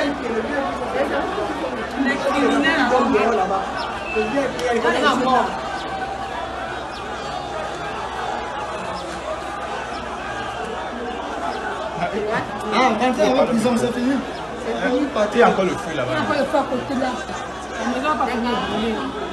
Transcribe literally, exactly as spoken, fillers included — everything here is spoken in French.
Les criminels là-bas. Ah, quand en prison, c'est fini. C'est fini. Il y a encore le feu là-bas. Il y a encore le feu à côté là. La maison n'a pas fini de brûler.